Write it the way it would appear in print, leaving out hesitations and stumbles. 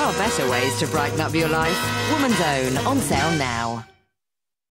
are better ways to brighten up your life. Woman's Own, on sale now.